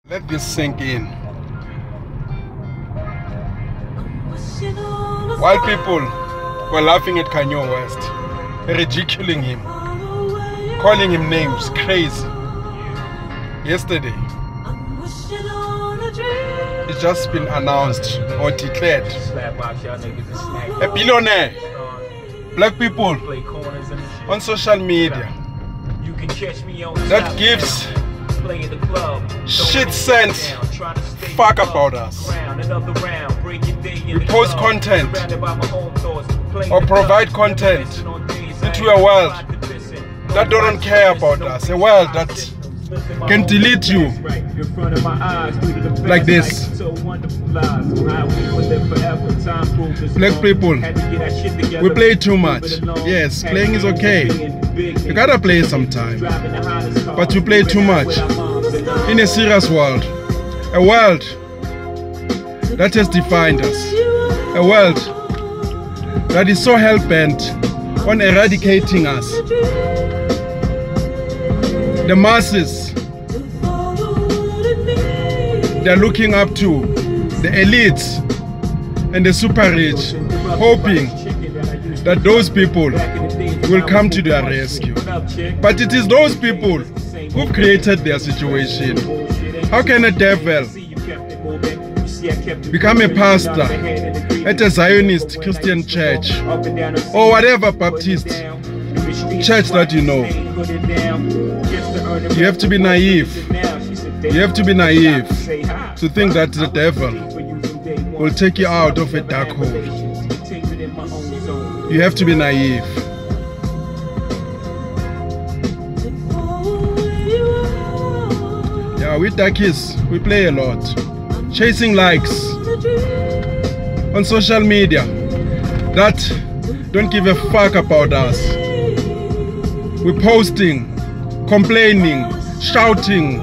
Let this sink in. While people were laughing at Kanye West, ridiculing him, calling him names, crazy. Yesterday, it's just been announced or declared. A billionaire, black people on social media that gives shit sense fuck about us. We post content or provide content into a world that don't care about us, a world that can delete you like this. Black people, we play too much. Yes, playing is okay. You gotta play sometime, but we play too much in a serious world, a world that has defined us, a world that is so hell-bent on eradicating us. The masses, they're looking up to the elites and the super rich, hoping that those people will come to their rescue. But it is those people who've created their situation. How can a devil become a pastor at a Zionist Christian church or whatever Baptist church that you know? You have to be naive. You have to be naive to think that the devil will take you out of a dark hole. You have to be naive. Yeah, we darkies, we play a lot. Chasing likes on social media that don't give a fuck about us. We're posting, complaining, shouting,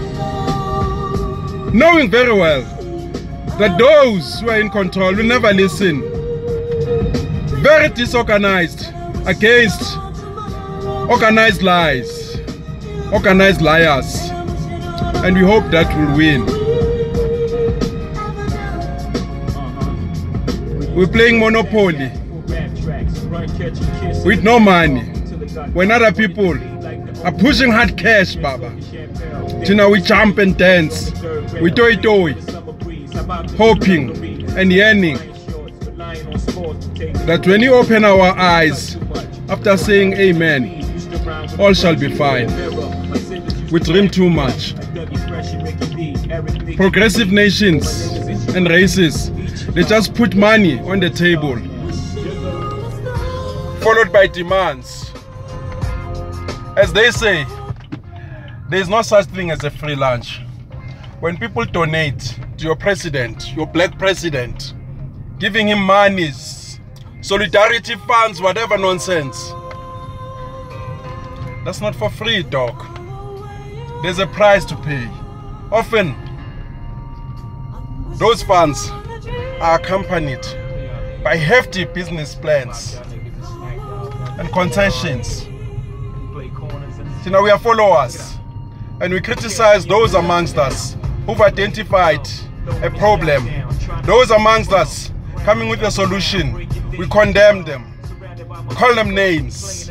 knowing very well that those who are in control will never listen. Very disorganized against organized lies, organized liars, and we hope that will win. We're playing Monopoly with no money when other people are pushing hard cash, Baba. You know, we jump and dance, we toy, hoping and yearning that when you open our eyes after saying amen, all shall be fine. We dream too much. Progressive nations and races, they just put money on the table, followed by demands. As they say, there is no such thing as a free lunch. When people donate to your president, your black president, giving him monies, solidarity funds, whatever nonsense, that's not for free, dog. There's a price to pay. Often, those funds are accompanied by hefty business plans and concessions. You know, we are followers and we criticize those amongst us who've identified a problem. Those amongst us coming with a solution, we condemn them, call them names,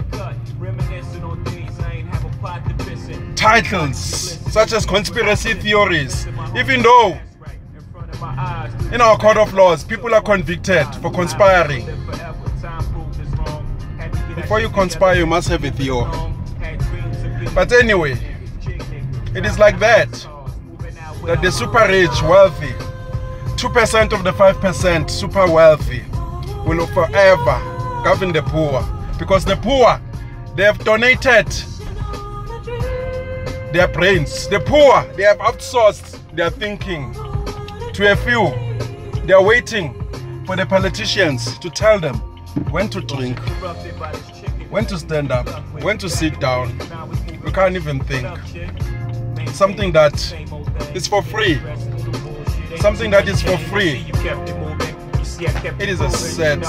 titles such as conspiracy theories, even though in our code of laws people are convicted for conspiring. Before you conspire, you must have a theory. But anyway, it is like that the super rich, wealthy, 2% of the 5% super wealthy will forever govern the poor, because the poor, they have donated their brains. The poor, they have outsourced their thinking to a few. They are waiting for the politicians to tell them when to drink, when to stand up, when to sit down. We can't even think. Something that is for free. Something that is for free. It is a sad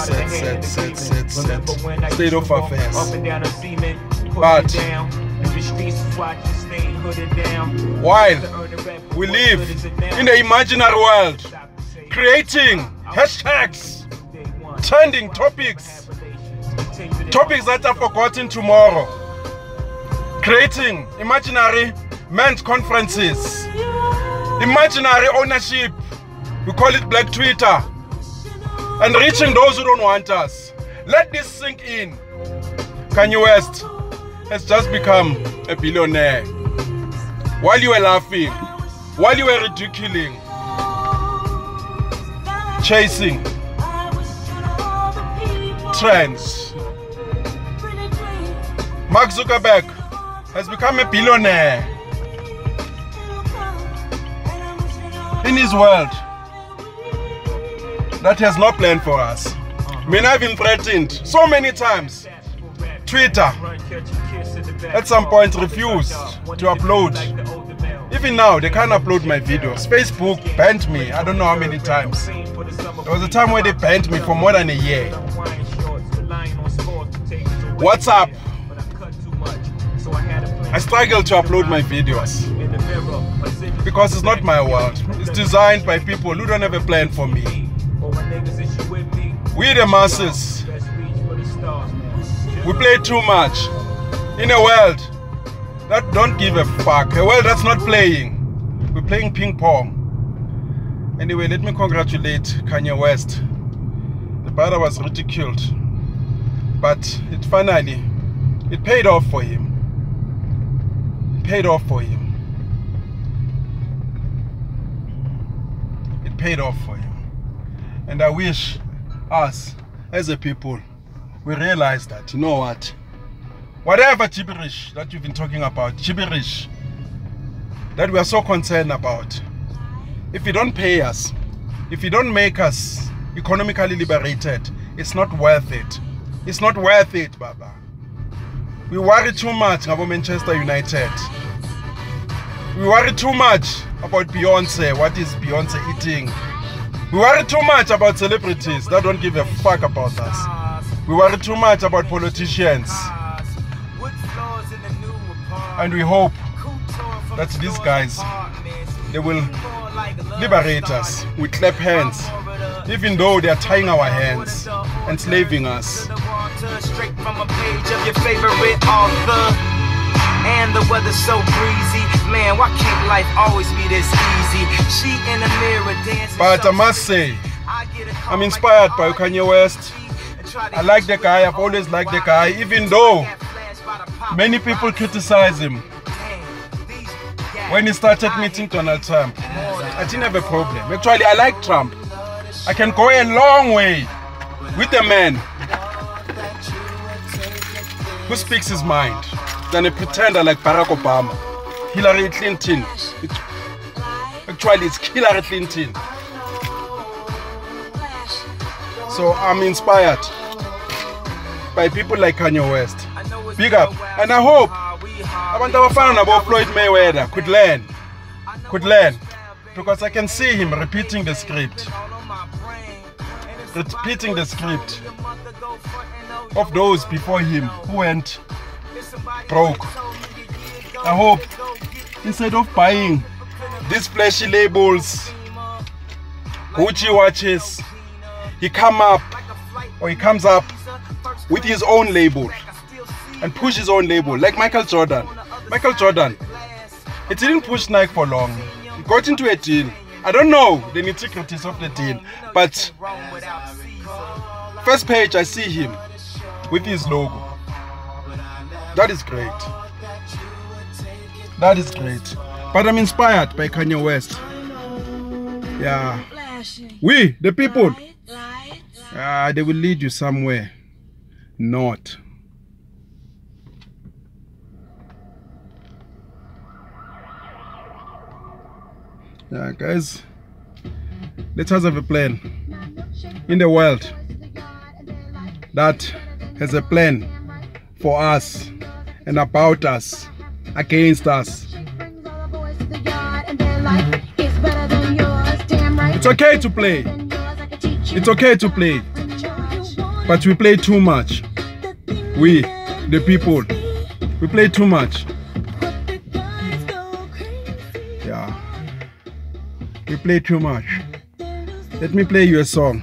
state of affairs. But while we live in the imaginary world, creating hashtags, trending topics that are forgotten tomorrow, creating imaginary men's conferences, imaginary ownership, we call it Black Twitter, and reaching those who don't want us. Let this sink in. Kanye West has just become a billionaire. While you were laughing, while you were ridiculing, chasing trends, Mark Zuckerberg has become a billionaire in his world that has no plan for us. I mean, I've been threatened so many times. Twitter at some point refused to upload. Even now, they can't upload my videos. Facebook banned me, I don't know how many times. There was a time where they banned me for more than a year. WhatsApp, I struggle to upload my videos because it's not my world. It's designed by people who don't have a plan for me. We the masses, we play too much in a world that don't give a fuck, a world that's not playing. We're playing ping pong. Anyway, let me congratulate Kanye West. The brother was ridiculed, but it finally, it paid off for him. It paid off for him. It paid off for him. And I wish us, as a people, we realize that, you know what? Whatever gibberish that you've been talking about, gibberish that we are so concerned about, if you don't pay us, if you don't make us economically liberated, it's not worth it. It's not worth it, Baba. We worry too much about Manchester United. We worry too much about Beyonce. What is Beyonce eating? We worry too much about celebrities that don't give a fuck about us. We worry too much about politicians. And we hope that these guys, they will liberate us. We clap hands, even though they are tying our hands, enslaving us. Straight from a page of your favorite author. And the weather's so breezy. Man, why can't life always be this easy? She in the mirror dancing. But I must say, I'm inspired by Kanye West. I like the guy, I've always liked the guy, even though many people criticize him. When he started meeting Donald Trump, I didn't have a problem. Actually, I like Trump. I can go a long way with a man who speaks his mind than a pretender like Barack Obama. Hillary Clinton. Actually, it's Hillary Clinton. So I'm inspired by people like Kanye West. Big up. And I hope abantu abafana nabo Floyd Mayweather could learn. Because I can see him repeating the script. Repeating the script of those before him who went broke. I hope instead of buying these flashy labels, Gucci watches, he comes up with his own label and push his own label, like Michael Jordan. Michael Jordan, it didn't push Nike for long. He got into a deal. I don't know the nitty-gritties of the deal, but first page I see him with his logo. That is great. That is great. But I'm inspired by Kanye West. Yeah. We, the people, they will lead you somewhere. Not. Yeah, guys, let us have a plan in the world that has a plan for us and about us, against us. It's okay to play. It's okay to play. But we play too much. We, the people, we play too much. We play too much. Let me play you a song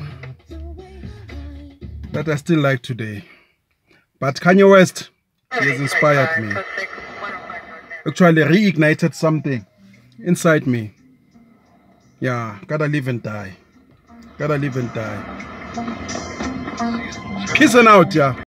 that I still like today. But Kanye West, he has inspired me. Actually reignited something inside me. Yeah, gotta live and die. Gotta live and die. Peace and out, yeah.